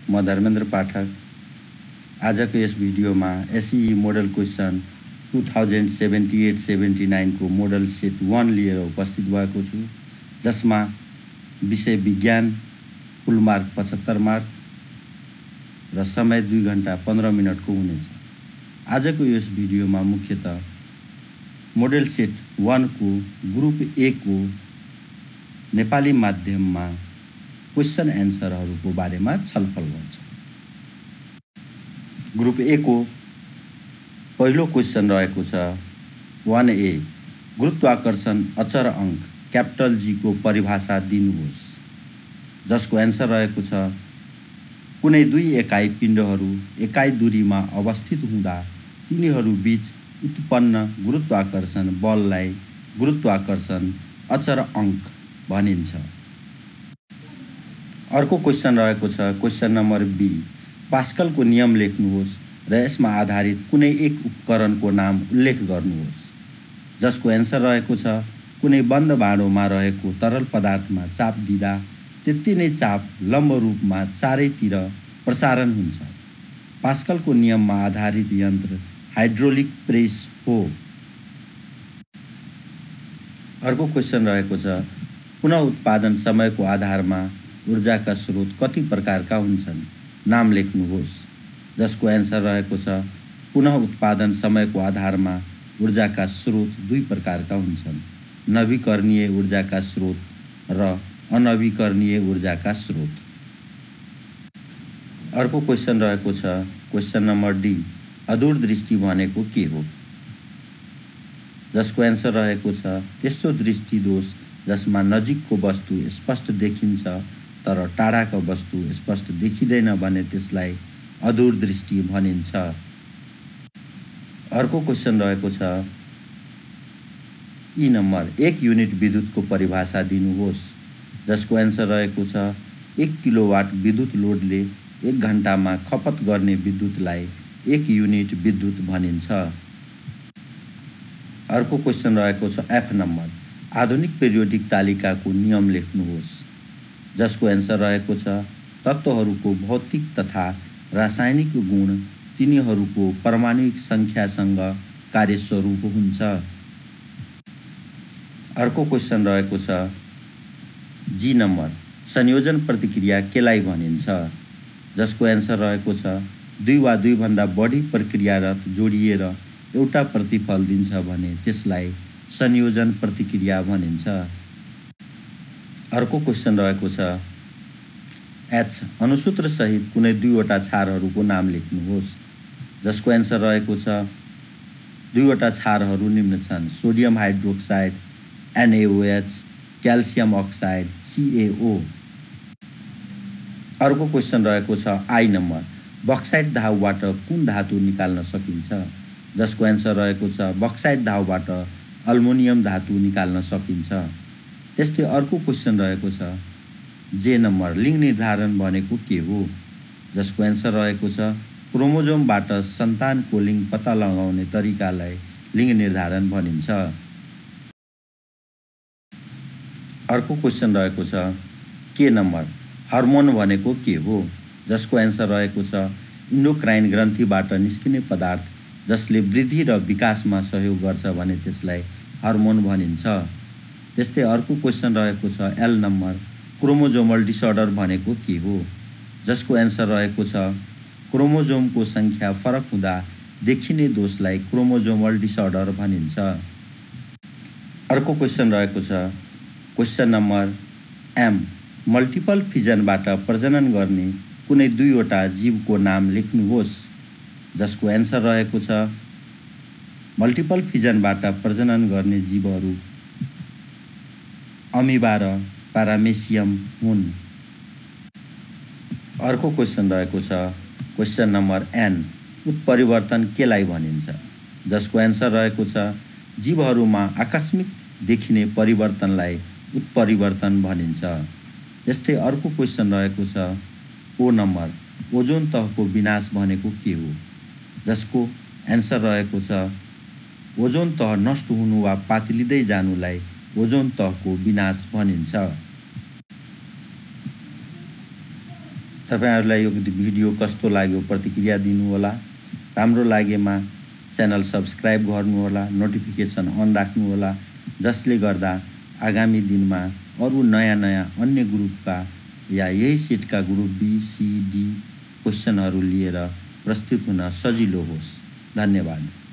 म धर्मेन्द्र पाठक। आजको यस भिडियोमा एसई मोडल क्वेसन 2078-79 को मोडल सेट 1 लिएर उपस्थित भएको छु, जसमा विषय विज्ञान, कुल मार्क 75 मार्क र समय 2 घण्टा 15 मिनटको हुनेछ। आजको यस भिडियोमा मुख्यतः मोडल सेट 1 को ग्रुप ए को नेपाली माध्यममा क्वेसन एन्सरहरूको बारेमा छलफल गर्छ। ग्रुप ए को पहिलो क्वेसन रहेको छ 1A, गुरुत्वाकर्षण अचर अंक क्यापिटल जी को परिभाषा दिनुहोस्, जसको एन्सर रहेको छ कुनै दुई एकाइ पिण्डहरू एकाइ दूरीमा अवस्थित हुँदा तिनीहरू बीच उत्पन्न गुरुत्वाकर्षण बललाई गुरुत्वाकर्षण अचर अंक भनिन्छ। अर्को क्वेसन रहेको छ क्वेसन नम्बर बी, पास्कलको नियम लेख्नुहोस् र यसमा आधारित कुनै एक उपकरणको नाम उल्लेख गर्नुहोस्, जसको एन्सर रहेको छ कुनै बन्द भाँडोमा रहेको तरल पदार्थमा चाप दिँदा त्यति नै चाप लम्ब रूपमा चारैतिर प्रसारण हुन्छ। पास्कलको नियममा आधारित यन्त्र हाइड्रोलिक प्रेस हो। अर्को क्वेसन रहेको छ पुनः उत्पादन समयको आधारमा ऊर्जाका स्रोत कति प्रकारका हुन्छन्, नाम लेख्नुहोस्, जसको एन्सर रहेको छ पुनः उत्पादन समयको आधारमा ऊर्जाका स्रोत दुई प्रकारका हुन्छन्, नवीकरणीय ऊर्जाका स्रोत र अनवीकरणीय ऊर्जाका स्रोत। अर्को क्वेसन रहेको छ क्वेसन नम्बर डी, अदूरदृष्टि भनेको के हो, जसको एन्सर रहेको छ त्यस्तो दृष्टि दोष जसमा नजिकको वस्तु स्पष्ट देखिन्छ तर टाढाको वस्तु स्पष्ट देखिँदैन भने त्यसलाई अदूरदृष्टि भनिन्छ। अर्को क्वेसन रहेको छ ई नम्बर, 1 युनिट विद्युतको परिभाषा दिनुहोस्, जसको एन्सर रहेको छ 1 किलोवाट विद्युत लोडले 1 घण्टामा खपत गर्ने विद्युतलाई 1 युनिट विद्युत भनिन्छ। अर्को क्वेसन रहेको छ एफ नम्बर, आधुनिक पेरियोडिक तालिकाको नियम लेख्नुहोस्, जसको एन्सर रहेको छ तत्त्वहरूको भौतिक तथा रासायनिक गुण तिनीहरूको परमाणुिक संख्यासँग कार्यस्वरूप हुन्छ। अर्को क्वेसन रहेको छ जी नम्बर, संयोजन प्रतिक्रिया केलाई भनिन्छ, जसको एन्सर रहेको छ 2 वा 2 भन्दा बढी प्रक्रियारत जोडिएर एउटा प्रतिफल दिन्छ भने त्यसलाई संयोजन प्रतिक्रिया भनिन्छ। अर्को क्वेसन रहेको छ एच, अनुसूत्र सहित कुनै दुईवटा क्षारहरूको नाम लेख्नुहोस्, जसको एन्सर रहेको छ दुईवटा क्षारहरू निम्न छन्, sodium hydroxide NaOH, calcium oxide CaO। अर्को क्वेसन रहेको छ आई नम्बर, बक्साइट धाउबाट कुन धातु निकाल्न सकिन्छ, जसको एन्सर रहेको छ बक्साइट धाउबाट अल्मुनियम धातु निकाल्न सकिन्छ। त्यस्तै अर्को क्वेसन रहेको छ जे नम्बर, लिङ्ग निर्धारण भनेको के हो, जसको एन्सर रहेको छ क्रोमोजोमबाट सन्तानको लिङ्ग पत्ता लगाउने तरिकालाई लिङ्ग निर्धारण भनिन्छ। अर्को क्वेसन रहेको छ के नम्बर, हर्मोन भनेको के हो, जसको एन्सर रहेको छ इन्डोक्राइन ग्रन्थीबाट निस्किने पदार्थ जसले वृद्धि र विकासमा सहयोग गर्छ भने त्यसलाई हर्मोन भनिन्छ। त्यस्तै अर्को क्वेसन रहेको छ एल नम्बर, क्रोमोजोमल डिसअर्डर भनेको के हो, जसको एन्सर रहेको छ क्रोमोजोमको संख्या फरक हुँदा देखिने दोषलाई क्रोमोजोमल डिसअर्डर भनिन्छ। अर्को क्वेसन रहेको छ क्वेसन नम्बर एम, मल्टिपल फिजनबाट प्रजनन गर्ने कुनै दुईवटा जीवको नाम लेख्नुहोस्, जसको एन्सर रहेको छ मल्टिपल फिजनबाट प्रजनन गर्ने जीवहरू अमिबा र पारामेसियम हुन्। अर्को क्वेसन रहेको छ क्वेसन नम्बर एन, उत्परिवर्तन केलाई भनिन्छ, जसको एन्सर रहेको छ जीवहरूमा आकस्मिक देखिने परिवर्तनलाई उत्परिवर्तन भनिन्छ। त्यस्तै अर्को क्वेसन रहेको छ ओ नम्बर, ओजोन तहको विनाश भनेको के हो, जसको एन्सर रहेको छ ओजोन तह नष्ट हुनु वा पातलिँदै जानुलाई ओजोन तहको विनाश भनिन्छ। तपाईहरुलाई यो भिडियो कस्तो लाग्यो प्रतिक्रिया दिनु होला। राम्रो लागेमा च्यानल सब्स्क्राइब गर्नु होला, नोटिफिकेसन अन राख्नु होला, जसले गर्दा आगामी दिनमा अरु नयाँ अन्य ग्रुपका या यही सिटका ग्रुप बी, सी, डी क्वेशनहरु लिएर प्रस्तुत हुन सजिलो होस्। धन्यवाद।